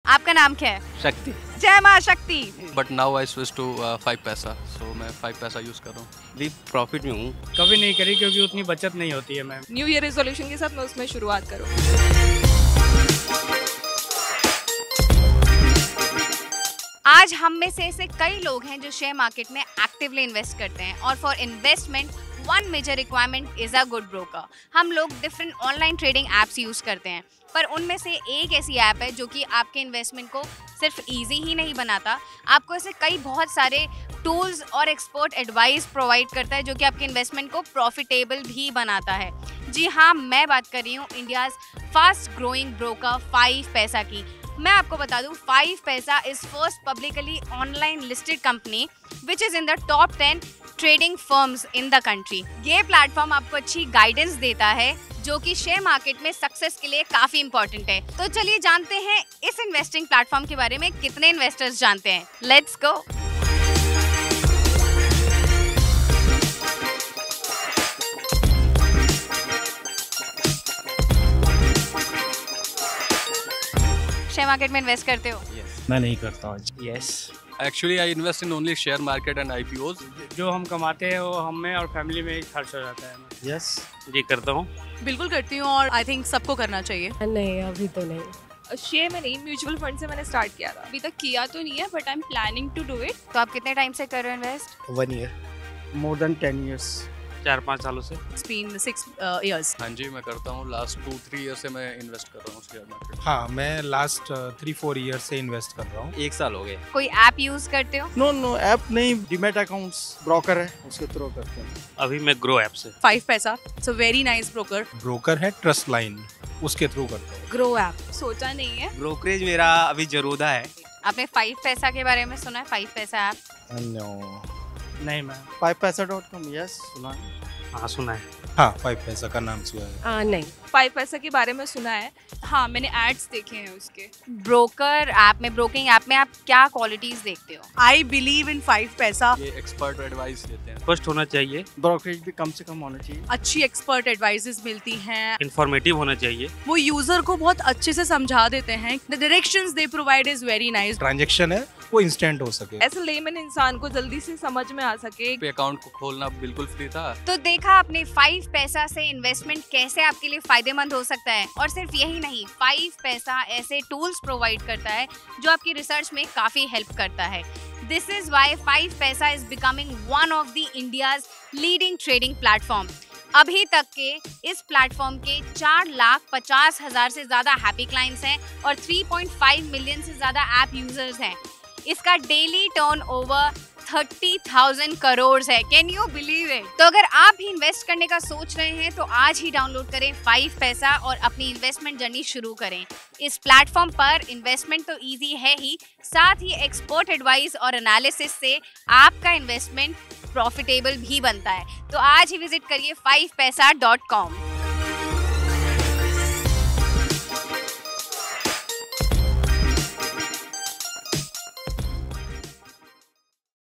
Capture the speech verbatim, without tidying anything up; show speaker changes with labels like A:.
A: आपका नाम क्या है?
B: शक्ति।
A: जय माँ शक्ति।
C: But now I switch to five Paisa, so मैं फाइव पैसा यूज़ कर रहा हूँ।
B: भी प्रॉफिट में हूँ।
D: कभी नहीं करी क्योंकि उतनी बचत नहीं होती है मैम।
E: न्यू ईयर रेजोल्यूशन के साथ मैं उसमें शुरुआत करूँ।
A: आज हम में से ऐसे कई लोग हैं जो शेयर मार्केट में एक्टिवली इन्वेस्ट करते हैं और for investment one major requirement is a good broker. हम लोग different online trading apps use करते हैं, पर उनमें से एक ऐसी ऐप है जो कि आपके इन्वेस्टमेंट को सिर्फ इजी ही नहीं बनाता, आपको ऐसे कई बहुत सारे टूल्स और एक्सपर्ट एडवाइस प्रोवाइड करता है जो कि आपके इन्वेस्टमेंट को प्रॉफिटेबल भी बनाता है। जी हाँ, मैं बात कर रही हूँ India's fast growing broker five Paisa की। मैं आपको बता दूं, five Paisa is first publicly online listed company which is in the top ten trading firms in the country. ये प्लेटफॉर्म आपको अच्छी गाइडेंस देता है जो कि शेयर मार्केट में सक्सेस के लिए काफी इंपॉर्टेंट है। तो चलिए जानते हैं इस इन्वेस्टिंग प्लेटफॉर्म के बारे में कितने इन्वेस्टर्स जानते हैं। Let's go. शेयर मार्केट में इन्वेस्ट करते हो?
C: yes.
D: मैं नहीं करता हूँ।
B: Yes.
C: Actually, I invest in only share market and I P Os.
D: जो हम कमाते हैं वो हम में और फैमिली में ही खर्च हो जाता है।
B: यस जी करता हूँ।
E: बिल्कुल करती हूँ और आई थिंक सबको करना चाहिए।
F: नहीं, अभी तो नहीं।
E: शेयर में नहीं, म्यूचुअल फंड से मैंने स्टार्ट किया था। अभी तक किया तो नहीं है but I am planning to do it.
A: तो आप कितने टाइम से कर रहे हो invest?
B: One year.
D: More than ten years.
B: चार पाँच सालों से।
E: It's been six years.
C: हाँ जी, मैं करता हूँ। लास्ट टू थ्री ईयर से मैं इन्वेस्ट कर रहा हूँ शेयर मार्केट।
G: हाँ, मैं लास्ट थ्री फोर ईयर से इन्वेस्ट कर रहा हूँ।
B: एक साल हो गए।
A: कोई ऐप यूज करते हो?
H: नो नो ऐप नहीं, डीमैट अकाउंट्स ब्रोकर है उसके थ्रू करते हैं।
B: अभी मैं ग्रो ऐप से।
E: Five Paisa it's a very nice broker.
G: Broker है ट्रस्ट लाइन, उसके थ्रू करता हूँ।
E: ग्रो ऐप सोचा नहीं है।
B: ब्रोकरेज मेरा अभी जरूदा है।
A: आपने फाइव पैसा के बारे में सुना है? Five Paisa app?
H: नो,
D: नहीं ma'am.
H: Five Paisa dot com yes सुना है।
B: हाँ सुना है।
G: हाँ, फाइव पैसा का नाम सुना है।
F: आ, नहीं।
E: फाइव पैसा के बारे में सुना है। हाँ, मैंने एड्स देखे हैं उसके।
A: ब्रोकर ऐप में, ब्रोकिंग ऐप में आप क्या क्वालिटीज देखते हो?
E: आई बिलीव इन फाइव पैसा।
C: ये एक्सपर्ट एडवाइस देते हैं।
B: फर्स्ट होना चाहिए।
H: ब्रोकरेज भी कम से कम होना चाहिए।
E: अच्छी एक्सपर्ट एडवाइसेस मिलती हैं।
B: इंफॉर्मेटिव होना चाहिए।
E: वो यूजर को बहुत अच्छे से समझा देते हैं। The directions they provide is very nice.
G: Transaction है वो इंस्टेंट हो सके।
E: ऐसे लेमन इंसान को जल्दी से समझ में आ सके।
C: पे अकाउंट को खोलना बिल्कुल फ्री था।
A: तो देखा आपने फाइव पैसा से इन्वेस्टमेंट कैसे आपके लिए फायदेमंद हो सकता है। और सिर्फ यही नहीं, फाइव पैसा ऐसे टूल्स प्रोवाइड करता है जो आपकी रिसर्च में काफी हेल्प करता है। This is why five Paisa is becoming one of the India's leading trading platform. अभी तक के इस प्लेटफॉर्म के चार लाख पचास हजार से ज्यादा हैप्पी क्लाइंट्स हैं और थ्री पॉइंट फाइव मिलियन से ज्यादा ऐप यूजर्स हैं। इसका daily turnover thirty thousand crore है। Can you believe it? तो अगर आप भी इन्वेस्ट करने का सोच रहे हैं तो आज ही डाउनलोड करें फाइव पैसा और अपनी इन्वेस्टमेंट जर्नी शुरू करें। इस प्लेटफॉर्म पर इन्वेस्टमेंट तो इजी है ही, साथ ही एक्सपर्ट एडवाइस और एनालिसिस से आपका इन्वेस्टमेंट प्रॉफिटेबल भी बनता है। तो आज ही विजिट करिए फाइव पैसा डॉट कॉम।